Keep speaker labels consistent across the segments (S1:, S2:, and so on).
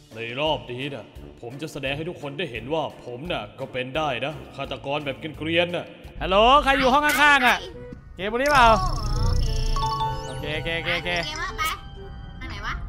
S1: ในรอบนี้นะผมจะแสดงให้ทุกคนได้เห็นว่าผมน่ะก็เป็นได้นะฆาตกรแบบเกรียนๆน่ะฮัลโหลใครอยู่ห้องข้างๆอ่ะเกมบุรีเปล่าโอเคไปทางไหนวะ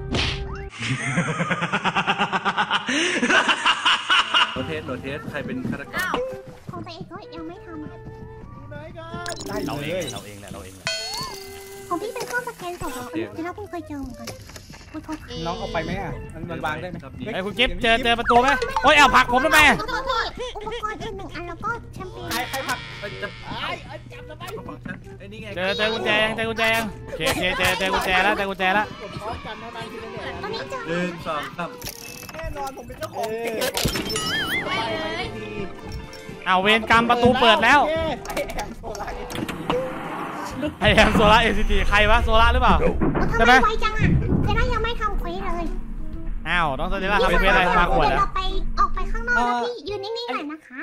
S2: โรเทสใครเป็นฆาตกร
S3: ของตัวเองก็ยังไม่ทำ
S1: เราเองแหละ
S3: ของพี่เป็นข้อสแกนศพที่เราเพิ่งเคยเจอเหมือนกัน
S4: น้องเอาไปไหมอ่ะมันวางได้ไหม
S1: ไอ้คุณกิ๊บเจอประตูไหมโอ้ยเอาผักผมทำไม
S3: อุปกรณ์อีก1 อันแล้วก็แชมเปญ
S4: ใครผัก
S2: จับทำไมนี่ไง
S1: เจอกุญแจยังโอเคเจอกุญแจแล้ว
S3: ตอนนี้เจอ
S2: 1 2 3
S4: แน่นอนผมเป็นเจ้าของ
S1: เอาเวรกรรมประตูเปิดแล้วไอแอมโซล่าACT ใครวะโซล่าหรือเปล่า
S3: ใช่ไหมไวจังอ่ะเซน่ายังไม่ทำเควสเลย
S1: อ้าวน้องเซน่าทำเควสอะไรมาขวด
S3: เราไปออกไปข้างนอกแล้วพี่ยืนนิ่งๆหน่อยนะคะ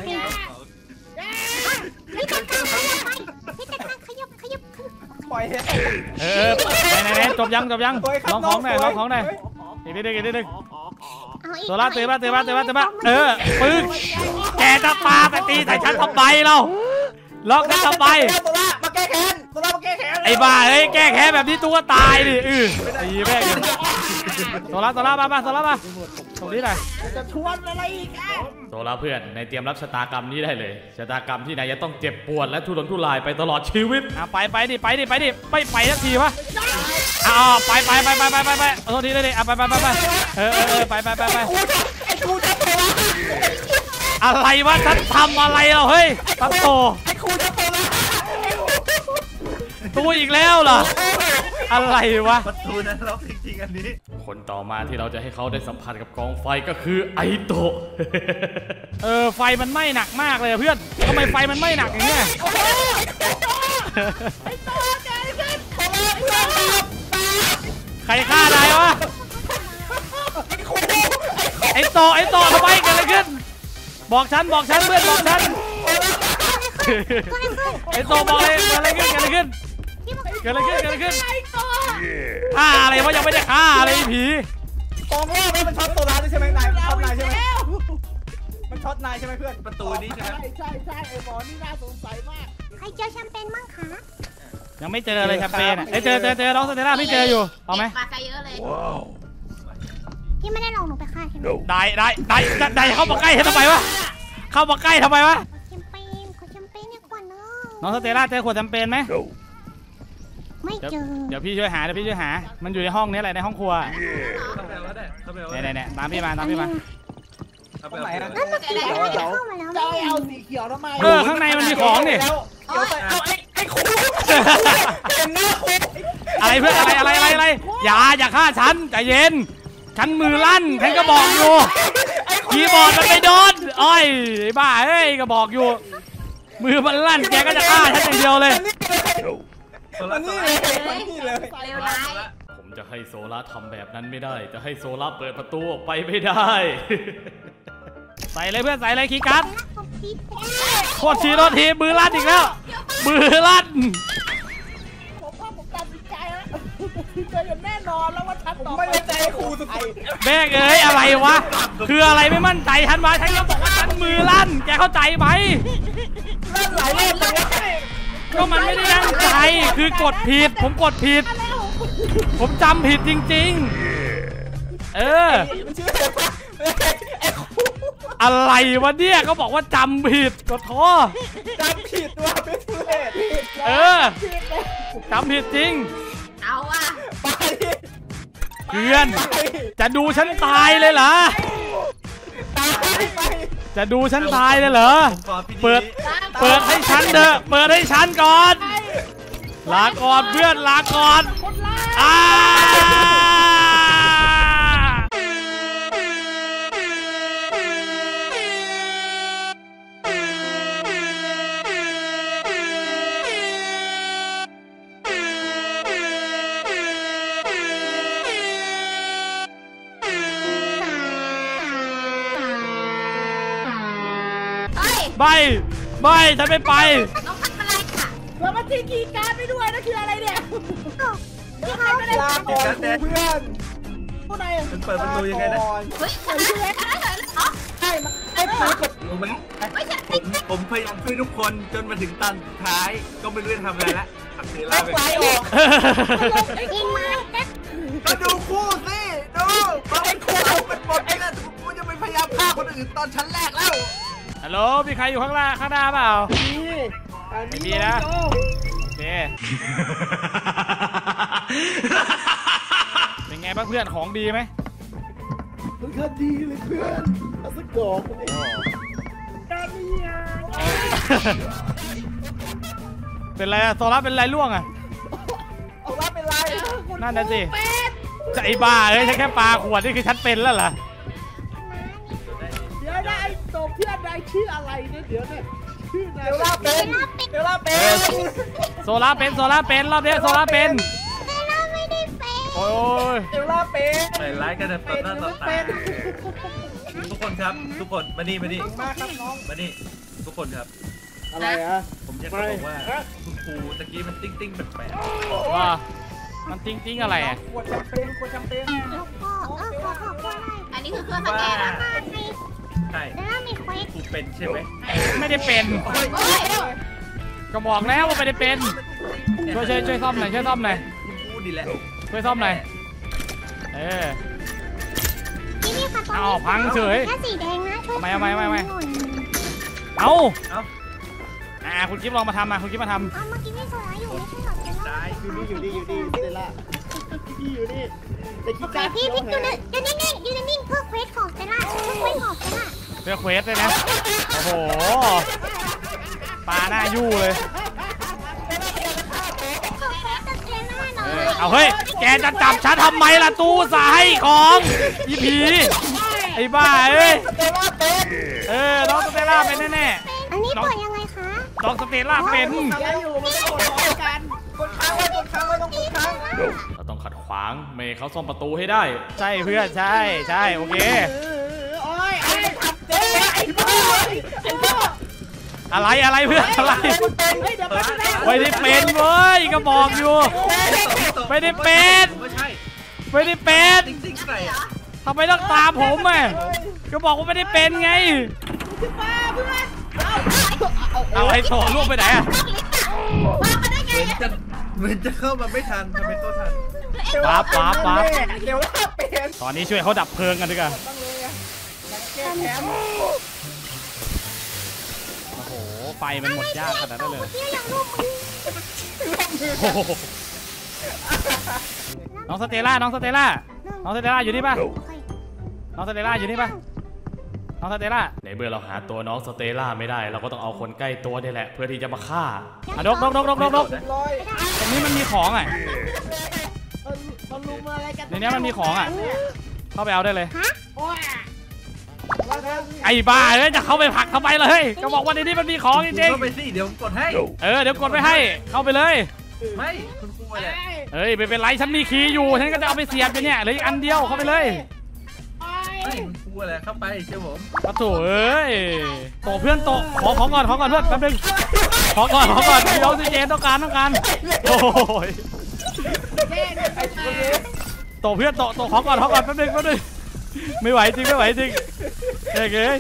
S3: พี่จัดการขยับไปพี่จัดการขยับ
S4: ปล่อย
S1: ไหนจบยังลองของหน่อยอีกนิดนึงโซล่าเตือนมาปึ๊กแกจะปาไปตีใส่ฉันทำไมเราล็อกกันทำไม
S4: มาแก้แค้น
S1: ไอ้บ้าเฮ้ยแก้แค้นแบบนี้ตัวตายดิตีแม่งโซล่ามาตรงนี้หน่อย
S4: จะชวนอะไรอีก
S1: โซล่าเพื่อนในเตรียมรับชะตากรรมนี้ได้เลยชะตากรรมที่นายจะต้องเจ็บปวดและทุรนทุรายไปตลอดชีวิตไปดิไม่ไปสักทีวะไปโทษทีเลยไปไปอะไรวะฉันทำอะไรเราเฮ้ยตั้งโตตัวอีกแล้วเหรออะไรวะ
S2: ประตูนั้นล็อกจริงๆอันนี้
S1: คนต่อมาที่เราจะให้เขาได้สัมผัสกับกองไฟก็คือไอโตะไฟมันไหม้หนักมากเลยเพื่อนทำไมไฟมันไหม้หนักอย่างเงี้ยใครฆ่าได้วะไอโตะทำไมเกิดอะไรขึ้นบอกฉันเพื่อนบอกฉันไอโตบอกเลยเกิดอะไรขึ้นฆ่าอะไรวะยังไม่ได้ฆ่าอะไรผี
S4: กองล่ามันช็อตตัวร้ายใช่ไหมนายช็อตนายใช่ไหมมันช็อตนายใช่ไหมเพื่อน
S2: ประตูนี้ใช่ไหม
S4: ใช่ไอ้หมอนี่น่าสงสัยมาก
S3: ใครเจอแชมเปญมั่งคะ
S1: ยังไม่เจอเลยแชมเปญอ่ะเจอน้องสเตล่าพี่เจออยู่เอาไหม
S3: ปลาเยอะเลยพี่ไม่ได้ลองหนูไปฆ่าใช่ไหม
S1: ได้เข้ามาใกล้ทำไมวะขอแชมเปญ
S3: เนี่ยก่อนเนาะ
S1: น้องสเตล่าเจอขวดแชมเปญไหม
S3: ไม่เจอ
S1: เดี๋ยวพี่ช่วยหามันอยู่ในห้องนี้แหละในห้องครัวเนี่ยตามพี่มา
S4: นั่นมันสีเขียวจะเอาสีเขียวทำไม
S1: ข้างในมันมีของนี่
S4: ไอ้คุณเป็นหน้าคุณ
S1: อะไรเพื่อนอะไรอย่าฆ่าฉันใจเย็นฉันมือลั่นฉันก็บอกอยู่คีย์บอร์ดมันไปโดนอ้อยบ้าเฮ้ยก็บอกอยู่มือมันลั่นแกก็จะฆ่าฉันอย่างเดียวเลย
S4: นี่เลย
S1: ผมจะให้โซล่าทำแบบนั้นไม่ได้จะให้โซล่าเปิดประตูออกไปไม่ได้ ใส่เลยเพื่อนใส่เลยคีย์การ์ดโคตรชีโรทีมือลั่นอีกแล้วมือลั่น
S4: ผมตัดสินใจแล้วเจอแน่นอนแล้วว่าฉันต่อไม่ใจครูสุด
S1: แม่เอ้ยอะไรวะคืออะไรไม่มั่นใจฉันมาฉันก็บอกว่าฉันมือลั่นแกเข้าใจไหม
S4: ลั่นหลายรอบเลย
S1: ก็มันไม่ได้ตั้งใจคือกดผิดผมกดผิดผมจำผิดจริงๆอะไรวะเนี่ยเขาบอกว่าจำผิดก็ท้อ
S4: จำผิดว่าเป็นทุเรศ
S1: จำผิดจริง
S3: เอาอะ
S4: ไป
S1: เพื่อนจะดูฉันตายเลยเหรอจะดูฉันตายเลยเหรอเปิดให้ฉันเถอะเปิดให้ฉันก่อนลาก่อนเพื่อนลาก่อนไม่ฉันไม่ไป
S3: น้องทำอะไรค่ะ
S4: แล้วมาทิ้งคีย์การ์ดไปด้วยนั่นคืออะไรเนี่ย
S3: ที่เขา
S4: ลาก่อนเพื่อนผู้ใด
S2: มันเปิดประตูยังไงนะ
S5: เฮ้ยชนะแล้วเหรอ
S4: ใช่มันไอ้ผีกด
S2: รู้ไหม
S5: ไม่ใช่
S2: ผมพยายามช่วยทุกคนจนมาถึงตอนสุดท้ายก็ไม่รู้จะทำอะไรละอักเสบ
S4: แบ็ค
S2: ไป
S4: ไฟออก
S3: ยิงมาแจ็ค
S2: ก็ดูคู่สิดูมันเป็นคู่เป็นบทไอ้นั่นกูจะไปพยายามฆ่าคนอื่นตอนชั้นแรกแล้ว
S1: ฮัลโหลมีใครอยู่ข้างล่างข้างหน้าเปล่า
S4: นี่อัน
S1: ไม่มี
S4: นี้
S1: นะ
S4: โจ
S1: โอเคเป็นไงบ้างเพื่อนของดีไหม
S4: มันก็ดีเลยเพื่อนเอาสักกรอกเลยตาเนี่ย
S1: เป็นไรอะโซล่าเป็นไรล่วงอะ
S4: เอาว่าเป็นไร
S1: นั่นน่ะสิจะไอ้บ้าเอ้ยฉันแค่ปลาขวดนี่คือฉันเป็นแล้วเหรอ
S4: เดี๋ยวนะไอ้ตัวเพื่อนนายชื่ออะไรเนี่ยเดี๋ยวเนี่ยชื่อนายเดี๋ยวลาเป็นเดี๋ยวลาเป็น
S1: โซล่าเป็นรอบนี้โซล่าเป็น
S3: เซล่าไม่ได้เป็น
S1: โอ้ย
S4: เดี๋ยวลาเป็น
S2: ใส่ร้ายกันแบบต่อหน้าต่อตา
S4: เป็น
S2: ทุกคนครับทุกคนมานี่
S4: มากครับน้อง
S2: มานี่ทุกคนครับ
S4: อะไรอ่ะ
S2: ผมอยากจะบอกว่าคุณครูตะกี้มันติ้งแปลก
S1: ว่ามันติ้งอะไรอะ
S4: ขวดแชมเปญขวดแชมเปญ
S3: แล้วก็ขออะไร
S5: อันนี้คือเครื่องสแกนนะ
S3: มาใน
S2: ๆใช่
S3: เซล่ามีเควส
S2: ครูเป็นใช่ไหม
S1: ไม่ได้เป็น
S5: เฮ้ย
S1: ก็บอกแล้วว่าไม่ได้เป็นช่วยซ่อมหน่อยช่วยซ่อมหน่อย
S2: คุณครูนี่แหละ
S1: ช่วยซ่อมหน่อยเออ
S3: ที่นี่ค่ะตอน
S1: อ้าวพังเฉย
S3: แค่สีแดงนะช่วย
S1: ทำไม
S3: หน่อย
S1: เอา
S2: เอ้า
S1: คุณกิ๊ฟลองมาทำมาคุณกิ๊ฟมาท
S3: เอาเมื่อกี้ไม่โซล่าอยู่ไม่ใช่หรอเซล่า
S2: ตาย
S4: อยู่นี่เซล่าพี่อยู่นี่แต่
S3: โอ
S4: คิด
S3: เค
S4: ได้
S3: พี่อยู่นิ่งๆอยู่นิ่งๆเพื่อเควสของเซล่าเพื่อเควสของเซล่า
S1: ำเพื่อเควสเลยนะโอ้โหปลาหน้ายู่เลย เอาเฮ้ยแกจะจับฉันทำไมล่ะตู้สายของอีผีไอ้บ้าเอ้ย
S4: เซล่าเป็น
S1: น้องสเตลล่าเป็นแน่
S3: อันนี้เปิดยังไงคะ
S1: ๆน้องสเตลล่าเป็น
S4: เสียอยู่มันไม่กดพร้อมกันกดค้างไว้ต้องกดค้าง
S1: เราต้องขัดขวางไม่ให้เขาซ่อมประตูให้ได้ ใช่เพื่อนใช่โอเค
S4: โอ้ยไอ้ขับเจ๊ไอ้บ้าไอ้บ้า
S1: อะไรเพื่อนอะไร
S4: คุณเป็นเฮ้ยเดี๋ยวแป๊บนึง
S1: ไม่ได้เป็นเว้ยก็บอกอยู่ ไม่ได้เป็น
S2: ไม่ใช่
S1: ไม่ได้เป็น
S2: ติ้งใส่อะ
S1: ทำไมต้องตามผมอ่ะก็บอกว่าไม่ได้เป็นไง
S4: ขึ้นมาเพื่อน
S1: เอาไอ้โถล่วงไปไหนอ่ะ
S5: มาได้ไง
S2: เหมือนจะเข้ามาไม่ทันทำไมเข้าทัน
S1: ปั๊บ
S4: เดี๋ยวว่าเป็น
S1: ตอนนี้ช่วยเขาดับเพลิงกันดีกว่า
S4: ต้องเลยอะแก้แค้น
S1: โอ้โหไฟมันหมดยากขนาดนั้นเลย
S3: เที่ยวอย่างลูกมือ
S1: โอ้โหน้องสเตลล่าอยู่นี่ป่ะ
S3: โอเค
S1: น้องสเตลล่าอยู่นี่ป่ะน้องสเตลล่าในเมื่อเราหาตัวน้องสเตลล่าไม่ได้เราก็ต้องเอาคนใกล้ตัวนี่แหละเพื่อที่จะมาฆ่าดก
S4: ร้อย
S1: ตรงนี้มันมีของอ่ะ
S4: มันลุมอะไรกัน
S1: ในนี้มันมีของอ่ะเข้าไปเอาได้เลย
S4: โอ้ย
S1: ไอ้บ้าเอ้ยจะเข้าไปผลักทำไมล่ะเฮ้ยก็บอกว่าในนี้มันมีของจริง
S2: เข้าไปสิเดี๋ยวผมกดให้
S1: ๆเดี๋ยวกดไว้ให้เข้าไปเลย
S2: ไม่คุณครูแหละ
S1: เฮ้ยไม่เป็นไรฉันมีคีย์อยู่ฉันก็จะเอาไปเสียบอยู่เนี่ยเหลืออีกอันเดียวเข้าไปเลย
S2: ไม่คุณครูแหละเข้าไปเชื่อผม
S1: ปะโถเอ้ยโตเพื่อนโตขอก่อนเพื่อนแป๊บนึงขอก่อนมีออกซิเจนต้องการโอ้ยโตเพื่อนโตขอก่อนแป๊บนึงไม่ไหวจริงเฮ้ย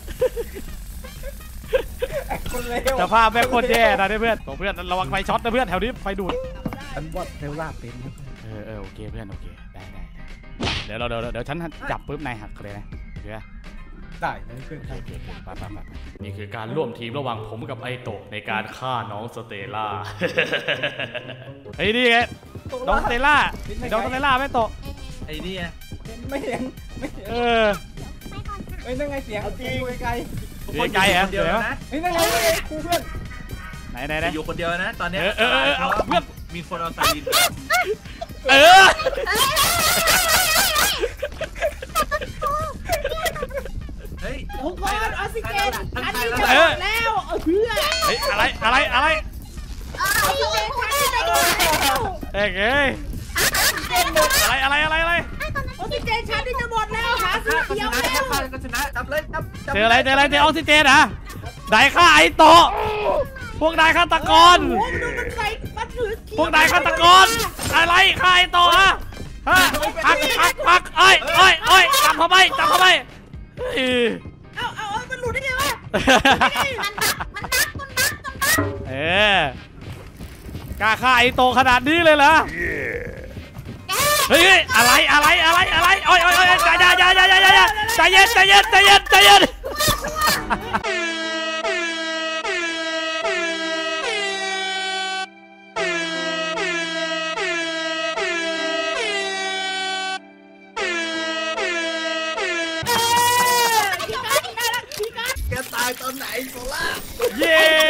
S1: สภาพแม่งโคตรแย่นะเพื่อนโตเพื่อนระวังไฟช็อตนะเพื่อนแถวนี้ไฟดูด
S4: ฉันว่าเซลล่าเป็น
S1: โอเคเพื่อนโอเคได้เดี๋ยวฉันจับปุ๊บนายหักเลยนะโอเค
S4: ได้เลยเพื่อน
S1: ไปนี่คือการร่วมทีมระหว่างผมกับไอโตะในการฆ่าน้องสเตลล่าเฮ้ยนี่ไงน้องสเตลล่าไม่โตะ
S2: ไอ้นี่ไง
S4: ไม่เห็น
S3: ไปก่อนค่ะ
S4: เฮ้ยนั่งไงเสียงจริงไกล
S1: ไกลเหรอ
S2: เดียวนะ
S4: เฮ้ยนั่งไงครูเพื่อน
S1: ไหน
S2: อยู่คนเดียวนะตอนนี้
S1: เอาเพื่อน
S2: มีคนเอาสลิน เฮ้ย
S4: ทุกคนออกซิเจนอันนี้จะหมดแล้วเพื่อน
S1: เฮ้ยอะไร
S5: ออกซิเจนฉันจะได้ด้วย
S1: เอ้ยอะไร
S4: ออกซิเจนฉันนี่จะหมดแล้วหาซื้อเดียวแล้ว
S2: ก็ชนะจับเลยจับ
S1: เจอออกซิเจนอ่ะได้ฆ่าไอโตะพวกนายฆาตกร
S4: โอ้โหมันใส่มันถือ
S1: พวกนายฆาตกรอะไรฆ่าไอโตะฮฮะปักเอ้ยจับเข้าไปเอา
S4: มันหลุดได้ไงวะ
S5: มันนัก
S1: กล้าฆ่าไอ้โตขนาดนี้เลยเหรอเฮ้ยอะไรโอ้ยใจเย็น
S2: แกตายตอนไหนโซล่า
S1: เย้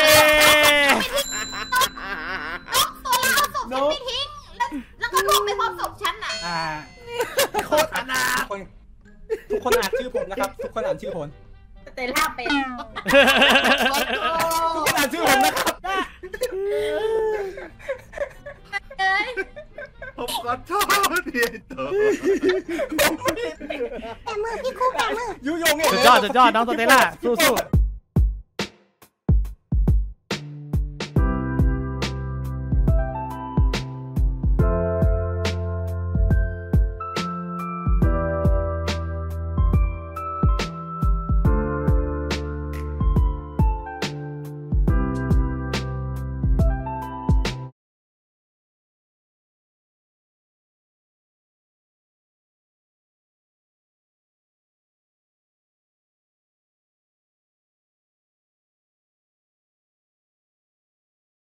S5: ตัวเราเอาศพฉันไปทิ้งแล้วก็รวมไปพร้อมศพฉันน่ะ
S2: โคตรอนาถ
S4: ทุกคนอ่านชื่อผมนะครับทุกคนอ่านชื่อผม
S5: แต่ล่าเป็น
S4: ทุกคนอ่านชื่อผมนะครับ
S5: เอ้ย
S2: ผมขอโทษเดียโต
S3: แต่มือพี่คุกแต่มือ
S4: ยุยงเอง
S1: สุดยอดน้องสเตลล่าสู้